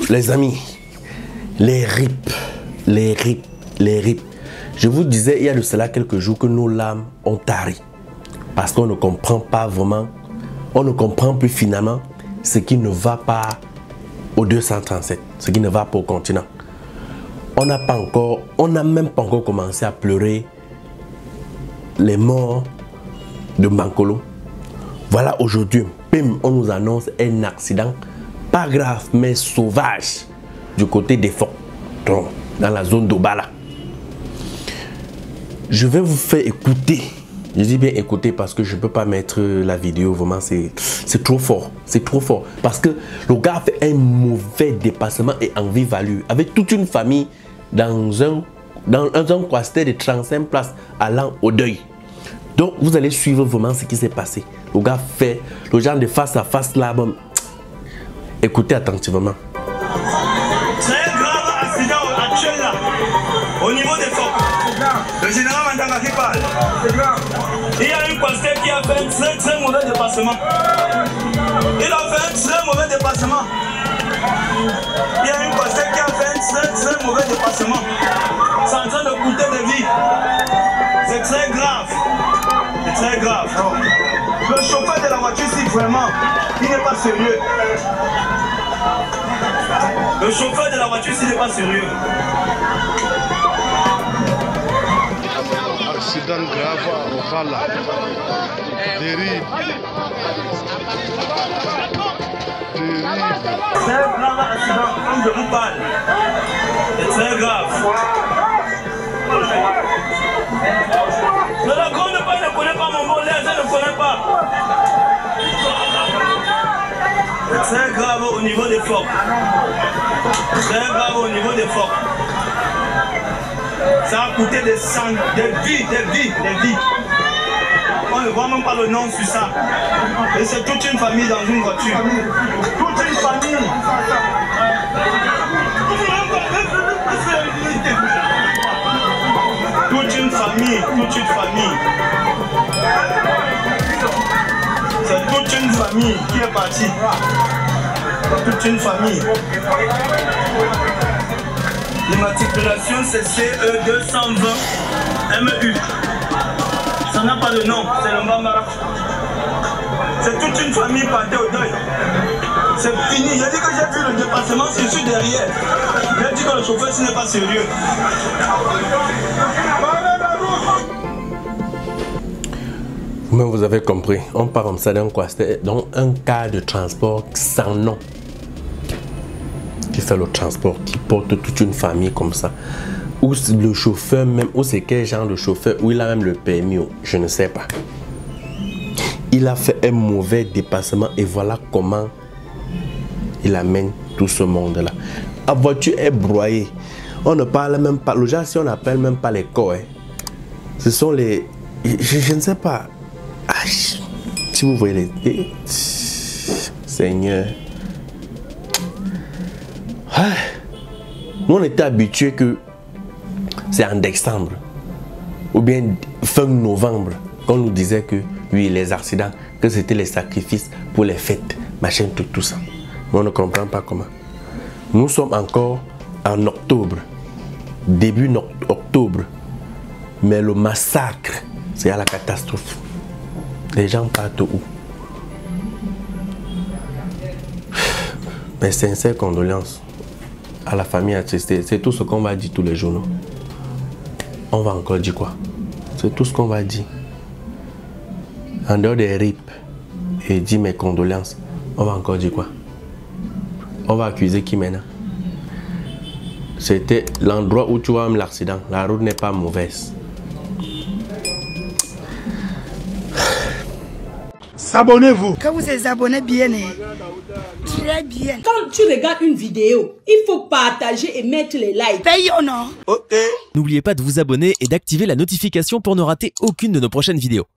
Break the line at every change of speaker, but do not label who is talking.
Les amis, les RIP. Je vous disais il y a de cela quelques jours que nos larmes ont tari. Parce qu'on ne comprend pas vraiment, on ne comprend plus finalement ce qui ne va pas au 237, ce qui ne va pas au continent. On n'a même pas encore commencé à pleurer les morts de Mankolo. Voilà, aujourd'hui, on nous annonce un accident, pas grave, mais sauvage, du côté des Forts, dans la zone d'Obala. Je vais vous faire écouter. Je dis bien écouter parce que je ne peux pas mettre la vidéo, vraiment, c'est trop fort. C'est trop fort. Parce que le gars a fait un mauvais dépassement et en vie-value, avec toute une famille dans un cluster de 35 places allant au deuil. Donc, vous allez suivre vraiment ce qui s'est passé. Le gars fait le genre de face à face là. Bon. Écoutez attentivement.
C'est un grave accident actuel là, au niveau des Forts. Le général Mandanga qui parle. Il y a une pasteur qui a fait un très mauvais dépassement. Il a fait un très mauvais dépassement. Il y a une pasteur qui a fait un très mauvais dépassement. C'est en train de coûter des vies. C'est très grave. C'est très grave. Le chauffeur de la voiture, si vraiment, il n'est pas sérieux. Le chauffeur de la voiture, s'il n'est pas sérieux.
Accident grave au Vala. Terrible.
C'est un grave accident, comme je vous parle. C'est très grave. Le lagon ne connaît pas mon mot, les gens ne connaissent pas. C'est très grave au niveau des Forts. Très grave au niveau des Forts. Ça a coûté des vies. On ne voit même pas le nom sur ça. Et c'est toute une famille dans une voiture. Toute une famille. Toute une famille. C'est toute une famille qui est partie. Toute une famille. L'immatriculation c'est CE 220 MU. Ça n'a pas de nom, c'est le Mbambara. C'est toute une famille partie au deuil. C'est fini. J'ai dit que j'ai vu le dépassement, c'est sur derrière. J'ai dit que le chauffeur ce n'est pas sérieux.
Mais vous avez compris, on part comme ça dans un cas de transport sans nom. Qui fait le transport, qui porte toute une famille comme ça. Ou le chauffeur même, ou c'est quel genre de chauffeur, ou il a même le permis, je ne sais pas. Il a fait un mauvais dépassement et voilà comment il amène tout ce monde-là. La voiture est broyée. On ne parle même pas, le genre si on n'appelle même pas les corps. Hein. Ce sont les... Je ne sais pas. Ah, si vous voyez les... Seigneur. Ah. Nous on était habitués que c'est en décembre ou bien fin novembre qu'on nous disait que oui les accidents, que c'était les sacrifices pour les fêtes, machin, tout ça. Mais on ne comprend pas comment. Nous sommes encore en octobre, début octobre, mais le massacre, c'est à la catastrophe. Les gens partent où? Mes sincères condoléances à la famille attristée. C'est tout ce qu'on va dire tous les jours. Non? On va encore dire quoi? C'est tout ce qu'on va dire. En dehors des RIP et dire mes condoléances, on va encore dire quoi? On va accuser qui maintenant? C'était l'endroit où tu vois même l'accident. La route n'est pas mauvaise.
S'abonnez-vous.
Quand vous êtes abonné bien, très bien.
Quand tu regardes une vidéo, il faut partager et mettre les likes.
Paye ou non?
Ok.
N'oubliez pas de vous abonner et d'activer la notification pour ne rater aucune de nos prochaines vidéos.